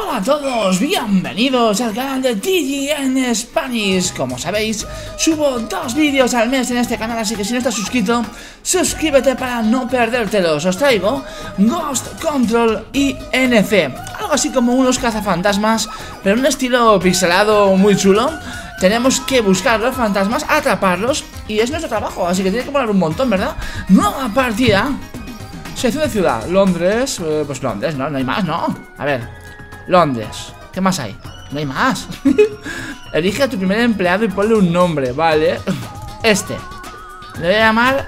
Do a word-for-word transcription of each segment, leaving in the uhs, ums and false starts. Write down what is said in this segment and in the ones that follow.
Hola a todos, bienvenidos al canal de T G N Spanish. Como sabéis, subo dos vídeos al mes en este canal, así que si no estás suscrito, suscríbete para no perdértelos. Os traigo Ghost Control I N C, algo así como unos cazafantasmas, pero en un estilo pixelado muy chulo. Tenemos que buscar los fantasmas, atraparlos, y es nuestro trabajo, así que tiene que molar un montón, ¿verdad? Nueva partida. Selección de ciudad, Londres, eh, pues Londres, ¿no? No hay más, ¿no? A ver, Londres, ¿qué más hay? No hay más. Elige a tu primer empleado y ponle un nombre, ¿vale? Este le voy a llamar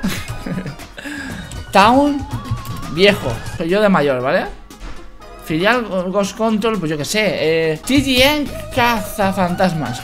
Town Viejo, soy yo de mayor, ¿vale? Filial Ghost Control, pues yo que sé, eh, T G N Cazafantasmas.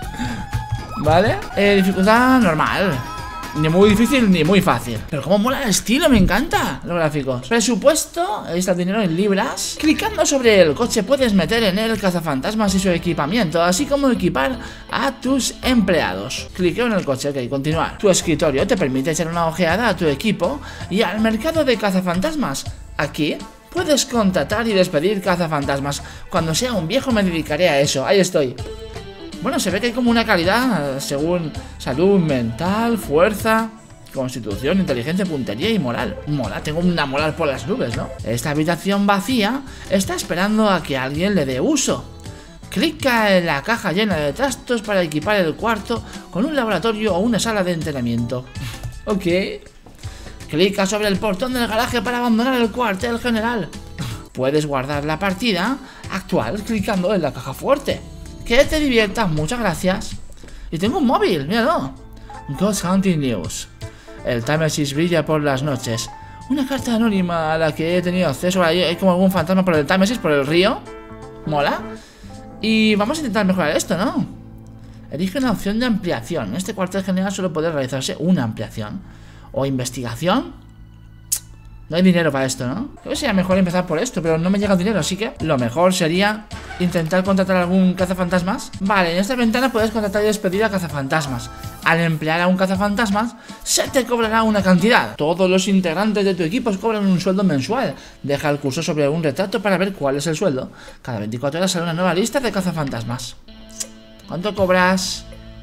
¿Vale? Eh, dificultad normal. Ni muy difícil ni muy fácil. Pero como mola el estilo, me encanta los gráficos. Presupuesto, ahí está el dinero en libras. Clicando sobre el coche puedes meter en él cazafantasmas y su equipamiento, así como equipar a tus empleados. Cliqueo en el coche, ok, continuar. Tu escritorio te permite echar una ojeada a tu equipo y al mercado de cazafantasmas. Aquí puedes contratar y despedir cazafantasmas. Cuando sea un viejo me dedicaré a eso, ahí estoy. Bueno, se ve que hay como una calidad según salud mental, fuerza, constitución, inteligencia, puntería y moral. Mola, tengo una moral por las nubes, ¿no? Esta habitación vacía está esperando a que alguien le dé uso. Clica en la caja llena de trastos para equipar el cuarto con un laboratorio o una sala de entrenamiento. Ok. Clica sobre el portón del garaje para abandonar el cuartel general. Puedes guardar la partida actual clicando en la caja fuerte. Que te diviertas, muchas gracias. Y tengo un móvil, míralo. Ghost Hunting News. El Támesis brilla por las noches. Una carta anónima a la que he tenido acceso. Hay, hay como algún fantasma por el Támesis, por el río. Mola. Y vamos a intentar mejorar esto, ¿no? Elige una opción de ampliación. En este cuartel general solo puede realizarse una ampliación. O investigación. No hay dinero para esto, ¿no? Creo que sería mejor empezar por esto, pero no me llega el dinero, así que lo mejor sería intentar contratar a algún cazafantasmas. Vale, en esta ventana puedes contratar y despedir a cazafantasmas. Al emplear a un cazafantasmas, se te cobrará una cantidad. Todos los integrantes de tu equipo cobran un sueldo mensual. Deja el curso sobre un retrato para ver cuál es el sueldo. Cada veinticuatro horas sale una nueva lista de cazafantasmas. ¿Cuánto cobras?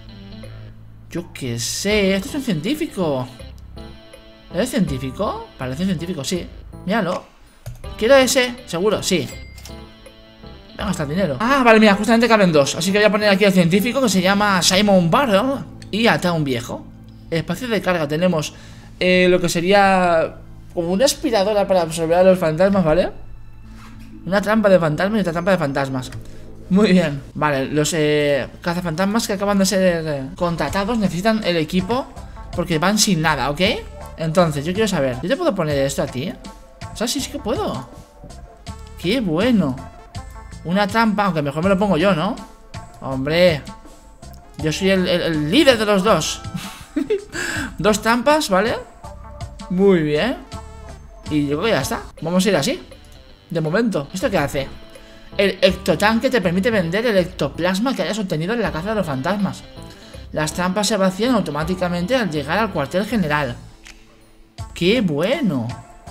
Yo qué sé, esto es un científico. ¿Es científico? Parece científico, sí. Míralo. ¿Quiero ese? ¿Seguro? Sí. Voy a gastar dinero. Ah, vale, mira, justamente caben dos. Así que voy a poner aquí al científico, que se llama Simon Barrow. Y a Town Viejo. Espacio de carga tenemos eh, lo que sería como una aspiradora para absorber a los fantasmas, ¿vale? Una trampa de fantasmas y otra trampa de fantasmas. Muy bien. Vale, los eh, cazafantasmas que acaban de ser eh, contratados necesitan el equipo porque van sin nada, ¿ok? Entonces, yo quiero saber, ¿yo te puedo poner esto a ti? O sea, sí, sí que puedo. ¡Qué bueno! Una trampa, aunque mejor me lo pongo yo, ¿no? Hombre, yo soy el, el, el líder de los dos. Dos trampas, ¿vale? Muy bien. Y yo creo que ya está. Vamos a ir así, de momento. ¿Esto qué hace? El ectotanque te permite vender el ectoplasma que hayas obtenido en la caza de los fantasmas. Las trampas se vacían automáticamente al llegar al cuartel general. ¡Qué bueno!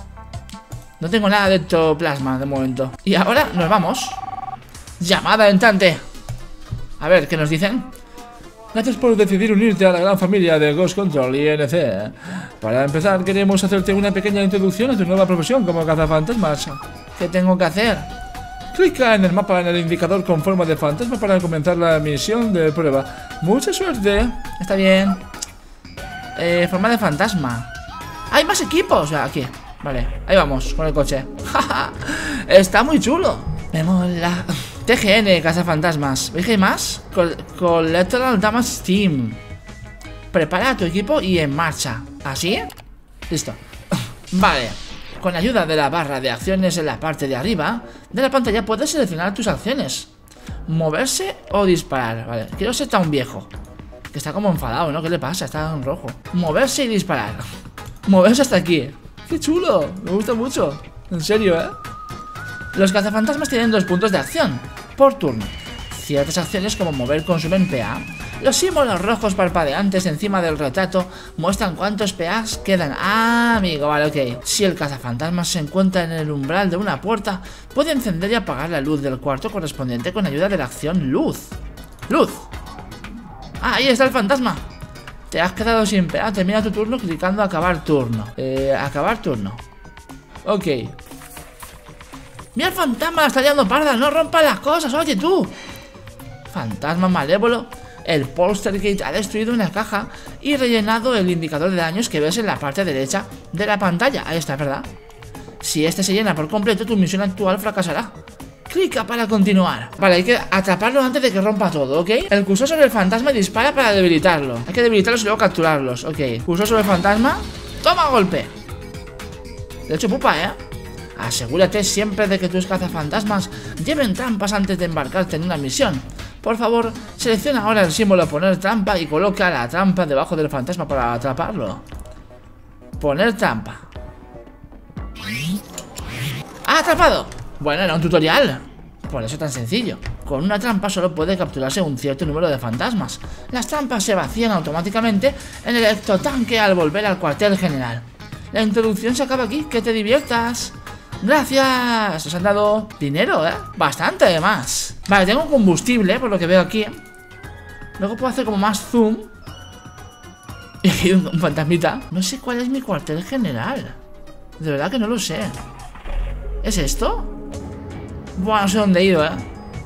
No tengo nada de ectoplasma de momento. Y ahora nos vamos. Llamada entrante. A ver, ¿qué nos dicen? Gracias por decidir unirte a la gran familia de Ghost Control I N C. Para empezar, queremos hacerte una pequeña introducción a tu nueva profesión como cazafantasmas. ¿Qué tengo que hacer? Clica en el mapa en el indicador con forma de fantasma para comenzar la misión de prueba. ¡Mucha suerte! Está bien. Eh, forma de fantasma. ¡Hay más equipos! Aquí, vale, ahí vamos, con el coche. Está muy chulo. Me mola. T G N, cazafantasmas. ¿Veis que hay más? Col Collateral Damage Team. Prepara a tu equipo y en marcha. ¿Así? Listo. Vale. Con la ayuda de la barra de acciones en la parte de arriba de la pantalla puedes seleccionar tus acciones. Moverse o disparar. Vale, quiero ser tan viejo. Que está como enfadado, ¿no? ¿Qué le pasa? Está en rojo. Moverse y disparar. Moverse hasta aquí. ¡Qué chulo! Me gusta mucho. En serio, ¿eh? Los cazafantasmas tienen dos puntos de acción por turno. Ciertas acciones como mover consumen P A. Los símbolos rojos parpadeantes encima del retrato muestran cuántos P As quedan. Ah, amigo, vale, ok. Si el cazafantasmas se encuentra en el umbral de una puerta, puede encender y apagar la luz del cuarto correspondiente con ayuda de la acción luz. Luz. Ah, ahí está el fantasma. Te has quedado sin P A. Termina tu turno clicando acabar turno. Eh, acabar turno. Ok. Mira el fantasma, la está liando parda. No rompas las cosas, oye tú. Fantasma malévolo. El Poltergeist ha destruido una caja y rellenado el indicador de daños que ves en la parte derecha de la pantalla. Ahí está, ¿verdad? Si este se llena por completo, tu misión actual fracasará. Clica para continuar. Vale, hay que atraparlo antes de que rompa todo, ¿ok? El cursor sobre el fantasma dispara para debilitarlo. Hay que debilitarlos y luego capturarlos, ok. Cursor sobre el fantasma. Toma golpe. De hecho, pupa, ¿eh? Asegúrate siempre de que tus cazafantasmas lleven trampas antes de embarcarte en una misión. Por favor, selecciona ahora el símbolo poner trampa y coloca la trampa debajo del fantasma para atraparlo. Poner trampa. ¡Ah, atrapado! Bueno, era un tutorial. Por eso tan sencillo. Con una trampa solo puede capturarse un cierto número de fantasmas. Las trampas se vacían automáticamente en el electrotanque al volver al cuartel general. La introducción se acaba aquí. ¡Que te diviertas! ¡Gracias! Os han dado dinero, ¿eh? Bastante, además. Vale, tengo combustible, por lo que veo aquí. Luego puedo hacer como más zoom. Y aquí hay un, un fantasmita. No sé cuál es mi cuartel general. De verdad que no lo sé. ¿Es esto? Buah, no sé dónde he ido, ¿eh?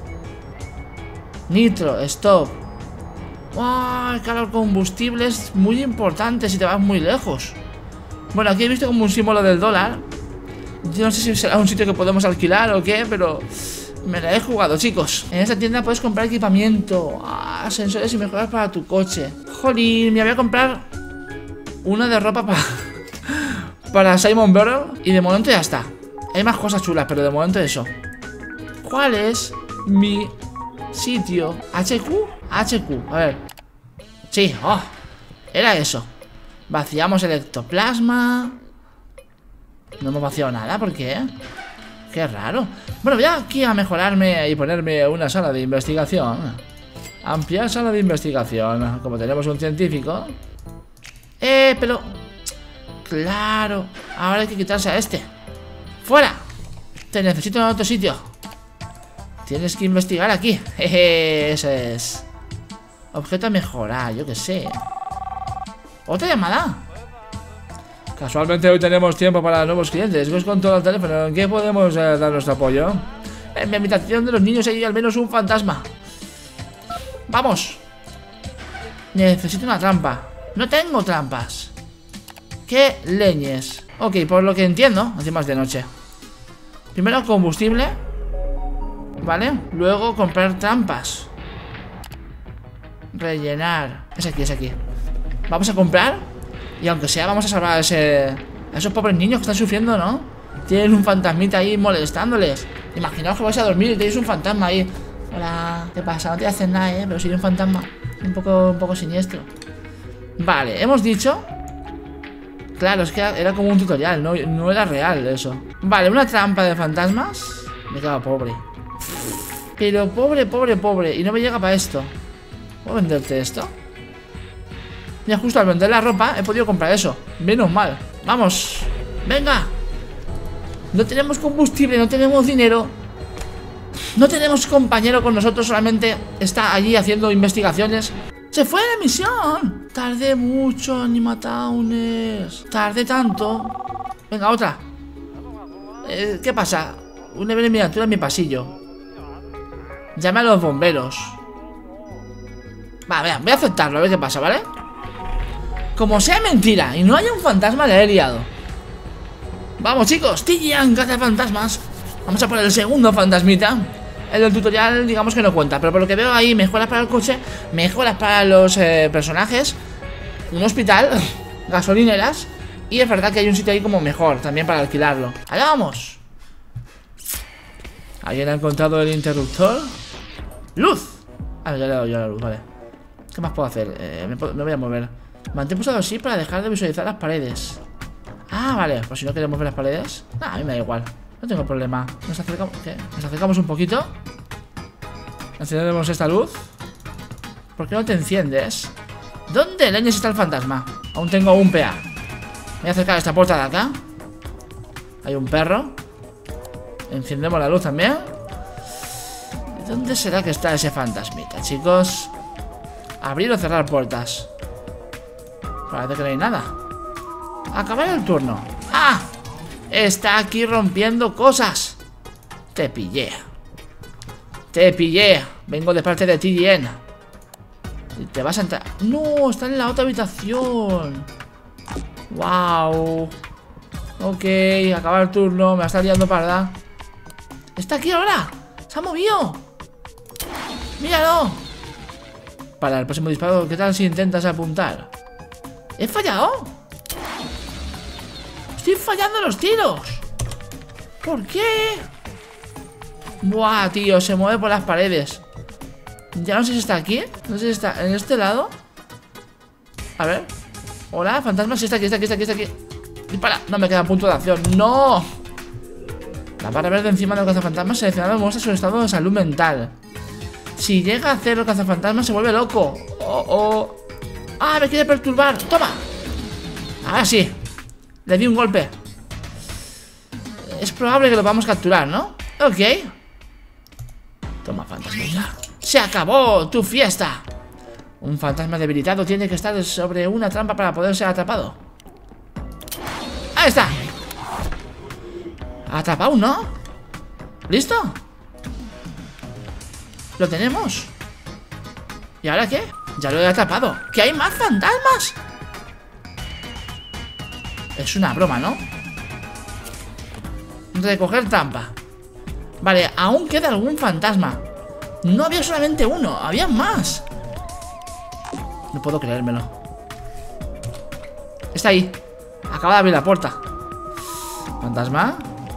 Nitro, stop. Buah, el calor combustible es muy importante si te vas muy lejos. Bueno, aquí he visto como un símbolo del dólar. Yo no sé si será un sitio que podemos alquilar o qué, pero me la he jugado, chicos. En esta tienda puedes comprar equipamiento, ah, sensores y mejoras para tu coche. Jolín, me voy a comprar una de ropa para para Simon Burrow. Y de momento ya está. Hay más cosas chulas, pero de momento eso. ¿Cuál es mi sitio? ¿H Q? H Q, a ver. Sí, oh, era eso. Vaciamos el ectoplasma. No hemos vaciado nada, ¿por qué? Qué raro. Bueno, voy aquí a mejorarme y ponerme una sala de investigación. Ampliar sala de investigación. Como tenemos un científico. Eh, pero... Claro, ahora hay que quitarse a este. ¡Fuera! Te necesito en otro sitio. Tienes que investigar aquí. Jeje, eso es. Objeto a mejorar, yo qué sé. ¿Otra llamada? Casualmente hoy tenemos tiempo para nuevos clientes. Os controlo el teléfono. ¿En qué podemos eh, dar nuestro apoyo? En mi habitación de los niños hay al menos un fantasma. ¡Vamos! Necesito una trampa. No tengo trampas. ¿Qué leñes? Ok, por lo que entiendo, encima es de noche. Primero combustible. Vale, luego comprar trampas. Rellenar. Es aquí, es aquí. Vamos a comprar. Y aunque sea, vamos a salvar a, ese, a esos pobres niños que están sufriendo, ¿no? Tienen un fantasmita ahí molestándoles. Imaginaos que vais a dormir y tenéis un fantasma ahí. Hola, ¿qué pasa? No te hacen nada, ¿eh? Pero soy un fantasma un poco, un poco siniestro. Vale, hemos dicho... Claro, es que era como un tutorial, no, no era real eso. Vale, una trampa de fantasmas. Me quedo pobre. Pero pobre, pobre, pobre. Y no me llega para esto. ¿Puedo venderte esto? Mira, justo al vender la ropa he podido comprar eso. Menos mal. Vamos. Venga. No tenemos combustible, no tenemos dinero. No tenemos compañero con nosotros. Solamente está allí haciendo investigaciones. ¡Se fue la misión! Tardé mucho, Animatownes. Tardé tanto. Venga, otra. eh, ¿Qué pasa? Una miniatura en mi pasillo. Llame a los bomberos. Va, vea, voy a aceptarlo, a ver qué pasa, ¿vale? Como sea mentira y no haya un fantasma, le he liado. Vamos, chicos, Tijian caza fantasmas. Vamos a por el segundo fantasmita. El del tutorial, digamos que no cuenta, pero por lo que veo ahí, mejoras para el coche, mejoras para los eh, personajes, un hospital, gasolineras. Y es verdad que hay un sitio ahí como mejor, también para alquilarlo. ¡Allá vamos! ¿Alguien ha encontrado el interruptor? ¡Luz! Ah, ya le he dado yo a la luz, vale. ¿Qué más puedo hacer? Eh, me, me voy a mover. Mantén pulsado así para dejar de visualizar las paredes. Ah, vale, pues si no queremos ver las paredes. Nah, a mí me da igual, no tengo problema. Nos acercamos, ¿qué? Nos acercamos un poquito. Encendemos esta luz. ¿Por qué no te enciendes? ¿Dónde leñes está el fantasma? Aún tengo un P A. Me voy a acercar a esta puerta de acá. Hay un perro. Encendemos la luz también. ¿Dónde será que está ese fantasmita, chicos? Abrir o cerrar puertas. Parece que no hay nada. Acabar el turno. ¡Ah! Está aquí rompiendo cosas. Te pillé. Te pillé. Vengo de parte de T G N. Y te vas a entrar. No, está en la otra habitación. Wow. Ok, acabar el turno. Me va a estar liando parda. Está aquí ahora. Se ha movido. Míralo. Para el próximo disparo, ¿qué tal si intentas apuntar? ¿He fallado? Estoy fallando los tiros. ¿Por qué? Buah, tío, se mueve por las paredes. Ya no sé si está aquí. No sé si está en este lado. A ver. Hola, fantasma, si está aquí, está aquí, está aquí, está aquí. Dispara, no me queda punto de acción. ¡No! La barra verde encima del cazafantasma seleccionado muestra su estado de salud mental. Si llega a hacer el cazafantasma se vuelve loco. Oh, oh. ¡Ah, me quiere perturbar! ¡Toma! Ahora sí. Le di un golpe. Es probable que lo vamos a capturar, ¿no? Ok. Toma, fantasmita. ¡Se acabó tu fiesta! Un fantasma debilitado tiene que estar sobre una trampa para poder ser atrapado. ¡Ahí está! Atrapado, ¿no? ¿Listo? ¿Lo tenemos? ¿Y ahora qué? Ya lo he atrapado. ¿Que hay más fantasmas? Es una broma, ¿no? Recoger trampa. Vale, aún queda algún fantasma. No había solamente uno, había más. No puedo creérmelo. Está ahí. Acaba de abrir la puerta. ¿Fantasma?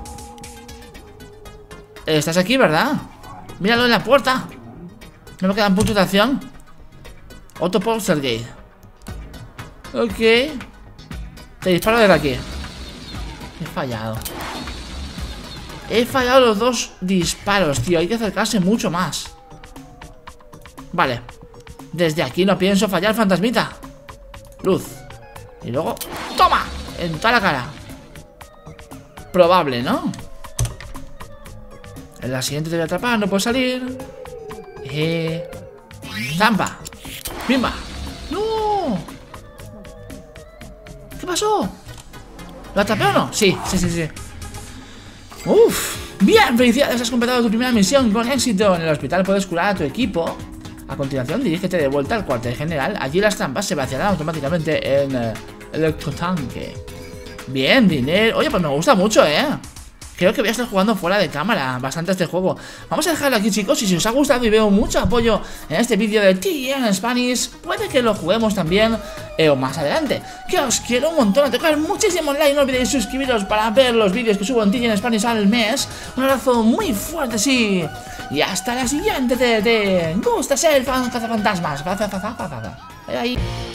Estás aquí, ¿verdad? Míralo en la puerta. No me quedan puntos de acción. Otro Poltergeist. Ok. Te disparo desde aquí. He fallado. He fallado los dos disparos, tío. Hay que acercarse mucho más. Vale. Desde aquí no pienso fallar, fantasmita. Luz. Y luego... ¡Toma! En toda la cara. Probable, ¿no? En la siguiente te voy a atrapar, no puedo salir. Eh... ¡Zampa! ¡Bimba! ¡No! ¿Qué pasó? ¿Lo atrapé o no? Sí, sí, sí, sí. Uf. Bien, felicidades, has completado tu primera misión con éxito. En el hospital puedes curar a tu equipo. A continuación, dirígete de vuelta al cuartel general. Allí las trampas se vaciarán automáticamente en uh, electrotanque. Bien, dinero. Oye, pues me gusta mucho, ¿eh? Creo que voy a estar jugando fuera de cámara bastante este juego. Vamos a dejarlo aquí, chicos. Y si os ha gustado y veo mucho apoyo en este vídeo de T G N Spanish, puede que lo juguemos también eh, o más adelante. Que os quiero un montón, a tocar muchísimos likes. No olvidéis suscribiros para ver los vídeos que subo en T G N Spanish al mes. Un abrazo muy fuerte, sí. Y hasta la siguiente. Te, te gusta ser fan cazafantasmas. Ahí.